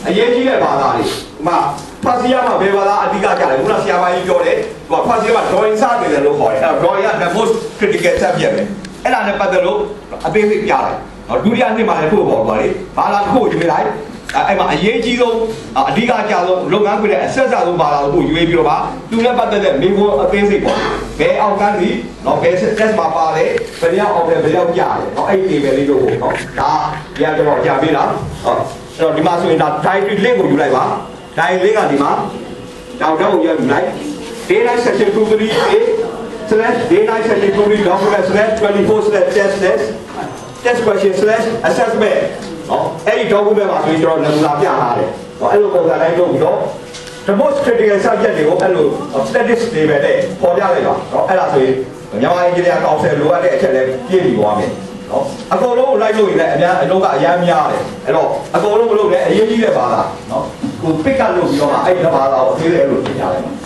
ရေးကြီးတဲ့ဘာသာတွေဖတ်စီရမှာဘယ်ဘာသာအဓိကကြလဲခုနဆရာမကြီးပြောတယ်ဖတ်စီရမှာ drawing စတင်တယ်လို့ခေါ်တယ်အဲ့ drawing က the most critical subject ပဲအဲ့ဒါနဲ့ပတ်သက်လို့အသေးစိတ်ပြလိုက်ဒုတိယနှစ်မှာလည်းထို့ပေါ်ပါလေဘာသာတစ်ခုရွေးလိုက်အဲ့မှာအရေးကြီးဆုံးအဓိကကြဆုံးလုပ်ငန်းခွင်ရဲ့အဆက်အစဆုံးဘာသာကိုရွေးပြီးတော့ပါသူနဲ့ပတ်သက်တဲ့မိဘအသေးစိတ်ပေါ့ဘယ်အောက်ကန်းဒီဘယ် test မှာပါတယ်ဘယ်ရောက်အောင်လဲဘယ်ရောက်ကြတယ်အဲ့ဒီ level လေးတို့ပေါ့ဒါဒီကကျွန်တော်ကြာပေးတာအဲ့တော့ဒီမှာဆိုရင်ဒါ diary link ကိုယူလိုက်ပါ diary link ကဒီမှာတော့ကိုယူလိုက် day night session 238/day night session 2 document/24/test question/assessment အဲ့ဒီ document မှာဆိုရင်ကျွန်တော်နမူနာပြထားတယ်အဲ့လိုပုံစံတိုင်းလုပ်ပြီးတော့ the most critical subject တွေကိုအဲ့လို statistics တွေပဲနဲ့ပေါ်ပြလိုက်ပါအဲ့ဒါဆိုရင်မြန်မာ engineer council လိုအပ်တဲ့အချက်လည်းပြည့်ပြီးသွားမယ်အကုန်လုံးလိုက်လို့ရင်လည်းအလုံးကအများများတယ်အဲ့တော့အကုန်လုံးမလုပ်နဲ့အရေးကြီးတဲ့ဘာသာကို pick up လုပ်ပြီးတော့အဲ့ဒီဘာသာကိုအသေးသေးလို့ပြင်ကြလိုက်ပါ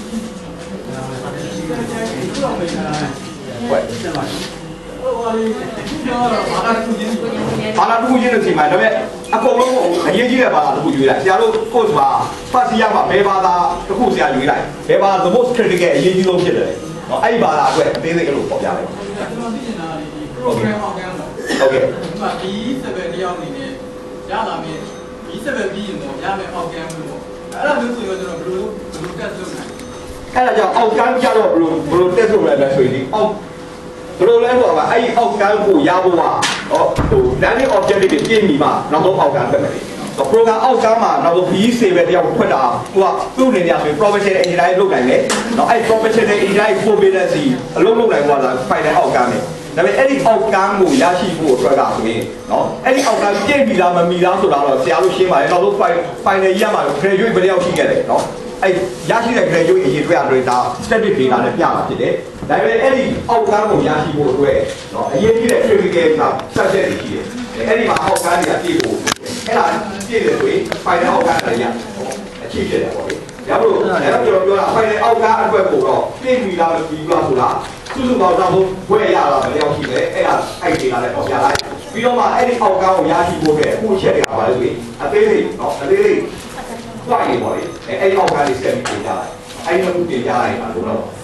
ဘာသာတစ်ခုချင်းလို့ချိန်မှာဒါပေမဲ့အကုန်လုံးအရေးကြီးတဲ့ဘာသာတစ်ခုရွေးလိုက်ဆရာတို့ course မှာဖတ်စီရမှာဘယ်ဘာသာတစ်ခုဆရာရွေးလိုက်ဘယ်ဘာသာ the most critical အရေးကြီးဆုံးဖြစ်တယ်အဲ့ဒီဘာသာအတွက်အသေးစိတ်လို့ပေါ်ပြလိုက်program ဟောင်းကဟုတ်ကဲ့ဒီမှာ B7 တယောက်အနေနဲ့ရလာမယ် B7 ပြီးရင်တော့ရမယ်ဟောင်းကလို့ပေါ့အဲ့ဒါမျိုးဆိုတော့ကျွန်တော်ဘယ်လို test လုပ်နိုင်အဲ့ဒါကြောင့်အောက်ကန်းကြတော့ဘယ်လို test လုပ်ရလဲဆိုရင်အောက်ဘယ်လိုလဲဆိုတော့အဲ့ဒီအောက်ကန်းကိုရဖို့ကlearning objective တွေပြည့်မီမှနောက်ဆုံးအောက်ကန်းတက်မယ်program အောက်ကန်းမှာနောက်ဆုံး B7 တယောက်ဖွက်တာကိုကသူ့အနေနဲ့ဆိုရင် professional engineer လုပ်နိုင်တယ်နော်အဲ့ professional engineer competency အလုပ်လုပ်နိုင်သွားတာ final အောက်ကန်းနဲ့ဒါပေမဲ့အဲ့ဒီအောက်ကန်းကိုရရှိဖို့အတွက်ကဆိုရင်နော်အဲ့ဒီအောက်ကန်းပြည့်ပြီလားမမီလားဆိုတာတော့ဆရာတို့ရှင်းပါတယ်နောက်ဆုံး final year မှာ graduate ဘယ်ရောက်ရှိခဲ့တယ်နော်အဲ့ရရှိတဲ့ graduate အရေးအတွက်ဒါ static data နဲ့ပြမှာဖြစ်တယ်ဒါပေမဲ့အဲ့ဒီအောက်ကန်းကိုရရှိဖို့အတွက်နော်အရေးကြီးတဲ့ critical က subject တွေရှိတယ်အဲ့ဒီမှာအောက်ကန်းတွေကပြည့်ဖို့အဲ့ဒါပြည့်တယ်ဆိုရင် final အောက်ကန်းတွေရအချိဖြစ်တယ်ပေါ့လေဒါလို့ကျွန်တော်ပြောတာ final အောက်ကန်းအတွက်ကိုတော့ပြည့်ပြီလားမပြီးဘူးလားဆိုတာစုစုပေါင်းတော့ဘွဲရတာမလျောက်ရှိတယ်အဲ့ဒါအဲ့ဒီလာလဲပေါ့ပြလိုက်ပြီးတော့မှအဲ့ဒီအောက်ကန်းကိုရရှိဖို့အတွက်အခုချက်တွေကပါလဲဆိုရင်အသေးစိတ်နော်အသေးစိတ်တွိုက်နေပေါ့လေအဲ့ဒီအောက်ကန်းလေးဆက်ပြီးပြင်ကြလိုက်အဲ့ဒီလိုပြင်ကြလိုက်ပါလို့တော့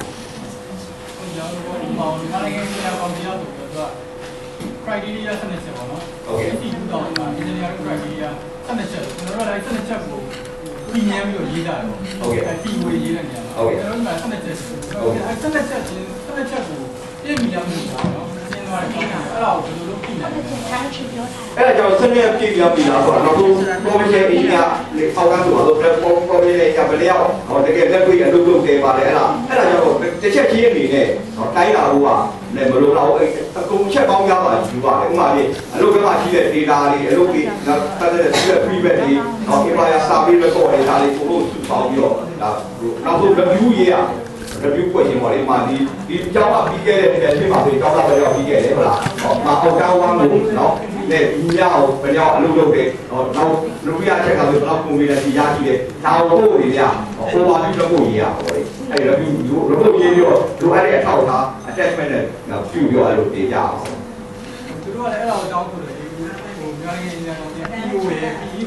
criteria ဆက်နေချက်ပေါ့နော်။ Okay. ဒီကူတော့မှာ engineering criteria ဆက်နေချက်ကျွန်တော်တို့လည်းဆက်နေချက်ကိုပြင်ရပြီးတော့ရေးကြတယ်ပေါ့။ Okay. ဒီဝေးရေးတဲ့နေရာမှာ။ Okay. ကျွန်တော်တို့ကဆက်နေချက်။ Okay. ဆက်နေချက်ကိုပြင်မိရမှုပေါ့နော်။ရှင်းသွားတယ်ပေါ့နော်။အဲ့ဒါကိုဘယ်လိုလုပ်ပြင်လဲ။အဲ့ဒါကြောင့်ဆက်နေပြင်ပြပြီးတော့နောက်ဆုံး professional engineer အောက်ကဆိုတော့ professional ကဘယ်ရောက်တကယ်လက်တွေ့အလုပ်လုပ်တယ်ပါတယ်အဲ့ဒါကြောင့်တစ်ချက်ကြီးအနေနဲ့တိုင်းတာဟိုကလည်းမလိုတော့အကုန်ချက်ပေါင်းများပါယူပါတယ်ဥပမာလေအလုပ်ကမှရှိတဲ့ data တွေအလုပ်တွေတက်တဲ့ feedback တွေemployer survey record တွေဒါတွေပို့လို့စုပေါင်းပြီးတော့ဒါနောက်ဆုံး review ရေးရ review ပွင့်ရင်ပေါ့လေမှာဒီကြောင်းကပြီးခဲ့တဲ့တစ်ချိန်မှာဆိုကြောင်းကဘယ်ရောက်ပြီးခဲ့တယ်ဟုတ်လားအောက်တောင်းဝမ်းကိုနော်နဲ့ဒီညအောင်ဘယ်ရောက်အလုပ်လုပ်တယ်နောက်လူရချက်ကဆိုဘယ်လောက် competency ရရှိတယ်ဒါကိုပို့နေရ overview လုပ်ဖို့ရေးရပေါ့လေအဲ့ review လုပ်ရေးပြီးတော့လိုအပ်တဲ့အထောက်အထား attachment နဲ့ပြုပြီးတော့အဲ့လိုတင်ကြအောင်သူတို့ကလည်းအဲ့ဒါကိုတောင်းဆိုတယ်များရင်းနေတော့ PO ရဲ့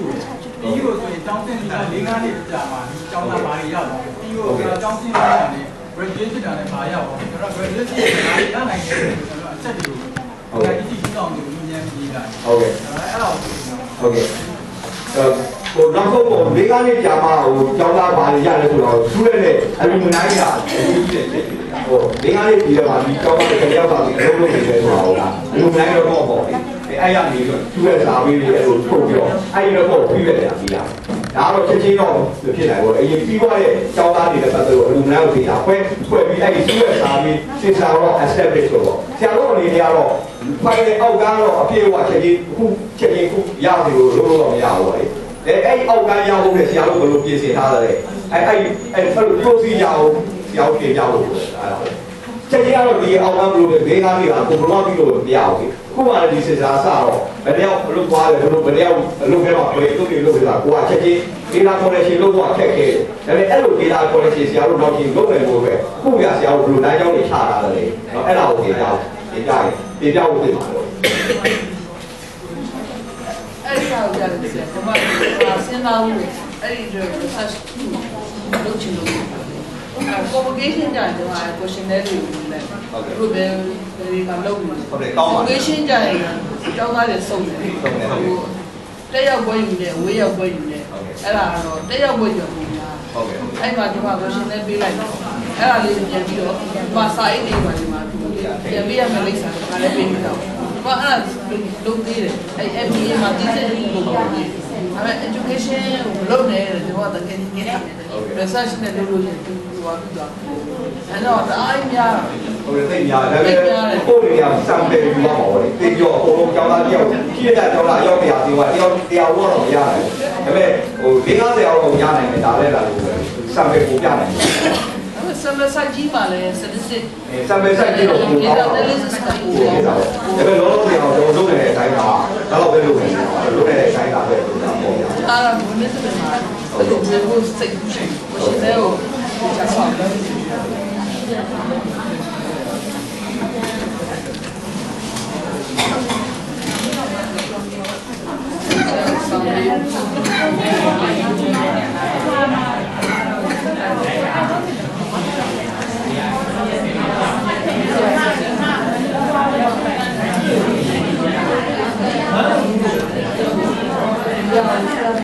PO ဆိုရင်တောင်းတင်နေတာ၄-၅နှစ်ကြာမှဒီကျောင်းသားဘာတွေရတော့ PO ကတောင်းတင်နေတာနဲ့ graduate ဖြစ်တာနဲ့ဘာရပါဘူးကျွန်တော် graduate ဖြစ်တာရနိုင်တယ်ကျွန်တော်အချက်တွေကိုဟုတ်ကဲ့ဒီတောင်းတွေကိုညံ့ပြီးတာဟုတ်ကဲ့အဲ့ဒါဟုတ်ကဲ့ဟိုနောက်ဆုံးပေါ့၄-၅နှစ်ကြာမှဟိုကျောင်းသားဘာတွေရတယ်ဆိုတော့သူ့ရဲ့အလူမနိုင်တာအကြီးကြီးတယ်ဟို၄-၅နှစ်ပြီးတော့ဒီကျောင်းသားတွေကြောက်တာဒီအလုပ်လုပ်နေတယ်ဆိုတာဟုတ်လားအလူမနိုင်တော့ပေါ့အဲ့ရနေဆိုသူ့ရဲ့စာပေးလေးအဲ့လိုထုတ်ပြီးတော့အဲ့ဒီတော့ပြီးရတယ်အပြီးလားဒါတော့ချက်ချင်းတော့ဖြစ်နိုင်ပေါ့အရင်ပြီးသွားတဲ့ကျောင်းသားတွေလည်းပတ်သက်လို့အလူမနိုင်ကိုသိတာဖွဲ့ပြီးအဲ့ဒီသူ့ရဲ့စာပေးစစ်စာတော့ establish ဆိုတော့ဆရာတို့အနေနဲ့ကတော့ဖိုင်တဲ့အောက်ကတော့အပြည့်အဝချက်ချင်းခုရတယ်လို့လုံးတော့မရဘူးလေအဲ့အောက်ကရဖို့နဲ့ဆရာတို့ဘယ်လိုပြင်ဆင်ထားတယ်အဲ့လို procedure ကိုရောက်ပြင်ကြလို့ချက်ချင်းကတော့ဒီအောက်ကဘယ်လိုလဲဘေးကားတွေကကိုဘလော့ပြီးလို့မရဘူးခုမှလည်းဒီစစ်စားစတော့ဘယ်တယောက်ဘလို့သွားတယ်ဘလို့ဘယ်တယောက်လုပ်ခဲ့တော့ဘယ်လိုလုပ်နေတာကိုကချက်ချင်း data collection လုပ်ဖို့အခက်ခဲဒါပေမဲ့အဲ့လို data collection ဆရာတို့တော့ဒီလုပ်နိုင်ဖို့ပဲခုကဆရာတို့ဘယ်လိုလမ်းကြောင်းတွေချတာလဲเนาะအဲ့ဒါကိုပြင်ပြဖို့တင်ပါလို့အဲ့ဒီဟာကိုပြန်တယ်ဒီမှာစဉ်းစားလို့အဲ့ဒီတော့ research လုပ်ချင်လို့convocation ကြရင်ဒီမှာ questionnaire တွေယူလိုက်ဟုတ်ကဲ့ဒီကလုပ်နေဟုတ်တယ်ကောင်းပါ convocation ကြရင်ကျောင်းသားတွေစုံတယ်တက်ရောက်ပွဲယူတယ်ဝေးရောက်ပွဲယူတယ်အဲ့ဒါကတော့တက်ရောက်ပွဲယူပုံများဟုတ်ကဲ့အဲ့မှာဒီမှာ questionnaire ပေးလိုက်တော့အဲ့ဒါလေးပြန်ပြီးတော့ဒီမှာစာအိတ်တွေပါဒီမှာပြန်ပေးရမယ့်လိပ်စာကလည်းပေးပြီးတော့ဒီမှာအဲ့ဒါလုပ်သေးတယ်အဲ့ MBA မှာသိတဲ့လူလုပ်တယ်အဲ့ education ကိုလုပ်နေတယ်ဒီမှာတကယ်ကြီးနေတယ် research နဲ့လုပ်လို့ရတယ်ဒီဟာပြီးတော့အဲ့တော့အားအများဟုတ်တယ်သိများတယ်ဒါပေမဲ့ပို့နေရစံတယ်ယူပါပါလေသိပြောအကုန်လုံးကျောင်းသားတယောက်ပြည့်တဲ့ကျောင်းသားအယောက်100ဒီကတယောက်100ဘောတော့မရတယ်ဒါပေမဲ့ဟို50အောင်တော့ရနိုင်တယ်ဒါလည်းလာလို့စံတယ်ကိုပြနိုင်တယ်စံမဆိုင်ကြီးပါလေ statistic စံမဆိုင်ကြီးတော့ဘယ်လိုလဲanalysis ကပို့နေတာဒါပေမဲ့လောလောဆယ်အောင်ကျွန်တော်လုပ်နေတဲ့အတိုင်းမှာတော့ပဲလုပ်နေတယ်လုပ်နေတဲ့အတိုင်းကပဲလုပ်တာပေါ့ဗျာအားလုံးဘယ်လိုလဲမှာအဲ့လိုမျိုးစိတ်ရှိမရှိသေးဘူးချက်ဆောင်တယ်ဆောင်